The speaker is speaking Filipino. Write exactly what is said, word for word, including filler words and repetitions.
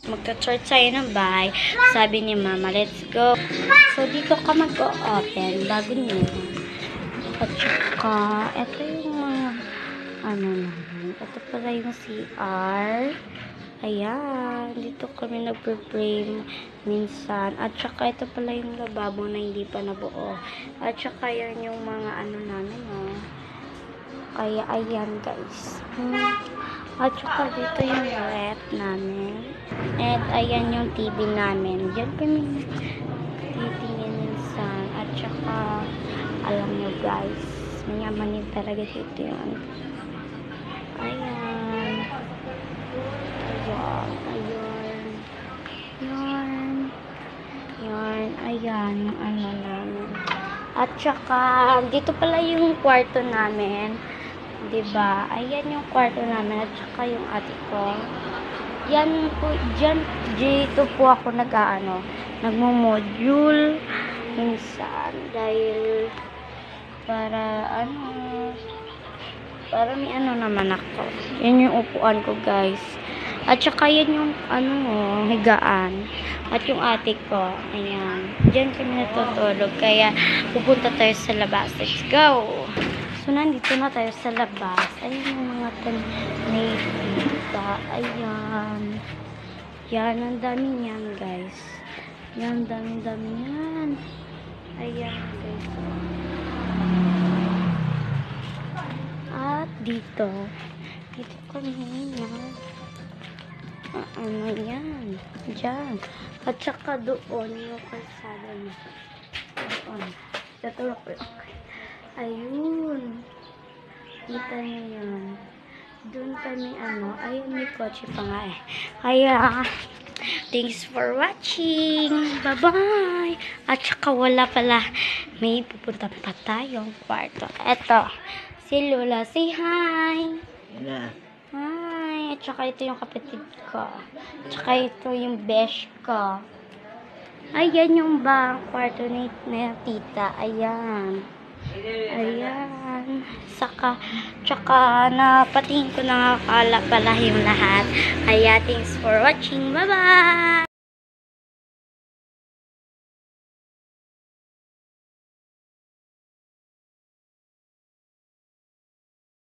magka-chart tayo ng bahay. Sabi ni Mama, let's go. So, dito ka mag-open bago niya. At saka, ito yung mga, ano naman, ito pala yung C R. Ayan, dito kami nagpe-frame minsan. At saka, ito pala yung lababo na hindi pa nabuo. At saka, yan yung mga ano namin, oh. Kaya, ayan, guys. Hmm. At saka, dito yung ref namin. At, ayan yung T V namin. Diyan kami titingin minsan. At saka, alam nyo, guys, mayamanin talaga dito yung ayan. Ayan, ayan. Ayan. Ayan, ayan, yung ano namin. At saka, dito pala yung kwarto namin. Diba? Ayan yung kwarto namin. At saka yung ate ko. Yan po, dyan, dito po ako nag-ano, nagmo-module. Minsan, dahil, para, ano, para may ano naman ako. Yan yung upuan ko, guys. At saka yan yung, ano, higaan. At yung ate ko, ayan. Diyan kami natutulog. Kaya, pupunta tayo sa labas. Let's go! So, nandito na tayo sa labas. Ayan yung mga tanita. Ayan. Yan, ang dami niyan, guys. Yan, dami-dami yan. Ayan, guys. At dito, dito kami yan. Uh, ano yan? Diyan. At saka doon, yung kalsada niya. Doon. Tatulog ko yung ayun. Kita niyo yan. Doon kami, ano, ayun, may kotse pa nga eh. Kaya, thanks for watching. Bye-bye. At saka wala pala. May pupunta pa tayong kwarto. Eto, si Lola. Say hi. Yeah. Hi. At saka ito yung kapatid ko. At saka ito yung besh ko. Ayan yung bang kwarto ni, ni tita. Ayan. Ayan. Saka, tsaka napatingin ko na nga pala, pala yung lahat. Kaya, thanks for watching. Bye-bye!